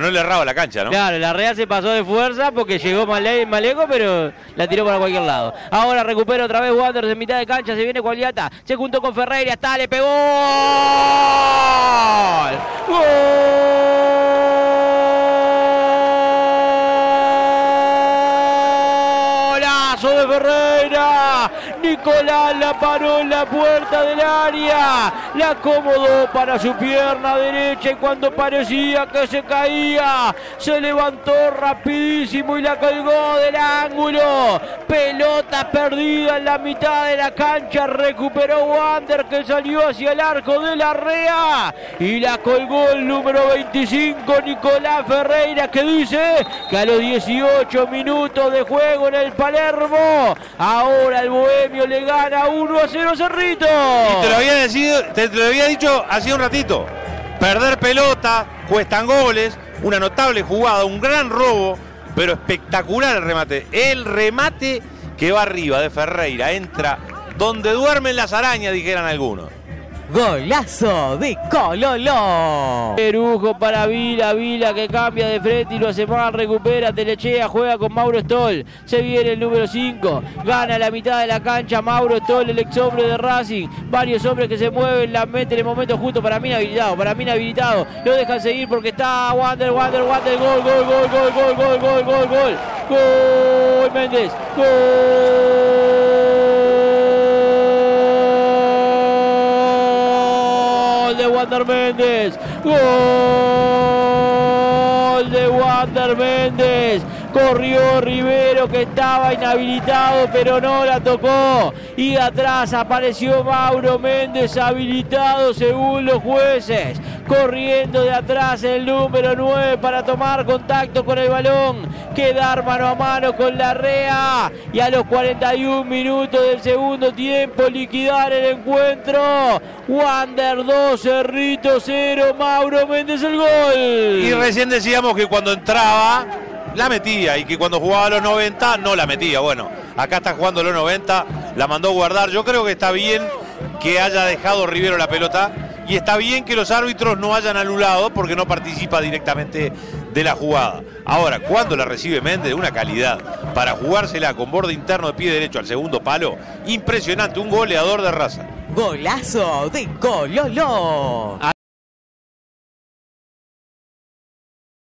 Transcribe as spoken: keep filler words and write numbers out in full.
no le erraba la cancha, ¿no? Claro, la Real se pasó de fuerza porque llegó Male Maleco, pero la tiró para cualquier lado. Ahora recupera otra vez Wanderers en mitad de cancha, se viene Cualiata, se juntó con Ferreira, está, le pegó. ¡Gol! ¡Golazo de Ferreira! Nicolás la paró en la puerta del área, la acomodó para su pierna derecha y cuando parecía que se caía, se levantó rapidísimo y la colgó del ángulo. Pelota perdida en la mitad de la cancha, recuperó Wander que salió hacia el arco de la Rea y la colgó el número veinticinco, Nicolás Ferreira, que dice que a los dieciocho minutos de juego en el Palermo, ahora el Bohemio le gana uno a cero Cerrito. Y te lo había decidido, te, te lo había dicho hace un ratito. Perder pelota, cuestan goles, una notable jugada, un gran robo, pero espectacular el remate. El remate que va arriba de Ferreira, entra donde duermen las arañas, dijeran algunos. Golazo de Cololo. Perujo para Vila, Vila que cambia de frente y lo hace mal, recupera Telechea, juega con Mauro Stoll, se viene el número cinco, gana la mitad de la cancha Mauro Stoll, el ex hombre de Racing, varios hombres que se mueven, la mete en el momento justo, para mí inhabilitado, para mí inhabilitado, lo dejan seguir porque está Wander, Wander, Wander, gol, gol, gol, gol, gol, gol, gol, gol, gol, gol, Méndez, gol. De Wander Méndez, gol de Wander Méndez, corrió Rivero que estaba inhabilitado pero no la tocó y atrás apareció Mauro Méndez habilitado según los jueces, corriendo de atrás el número nueve para tomar contacto con el balón, quedar mano a mano con la Rea y a los cuarenta y un minutos del segundo tiempo liquidar el encuentro. Wander dos, Cerrito cero, Mauro Méndez el gol. Y recién decíamos que cuando entraba la metía y que cuando jugaba a los noventa no la metía. Bueno, acá está jugando a los noventa, la mandó guardar. Yo creo que está bien que haya dejado Rivero la pelota y está bien que los árbitros no hayan anulado porque no participa directamente de la jugada. Ahora, cuando la recibe Méndez, una calidad para jugársela con borde interno de pie derecho al segundo palo, impresionante, un goleador de raza. Golazo de Cololo.